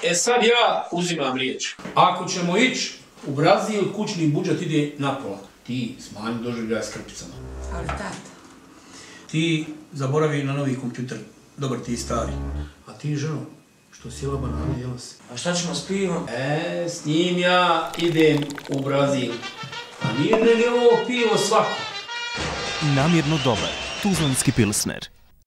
E sad ja uzimam riječ. Ako ćemo ići u Brazil, kućni budžet ide napola. Ti smanji doživljaj s krpicama. Ali tata. Ti zaboravi na novi kompjuter. Dobar ti stari. A ti ženo, što sjela banane, jela se? A šta ćemo s pivom? S njim ja idem u Brazil. A nije li ovo pivo svako? Namjerno dobar, tuzlanski pilsner.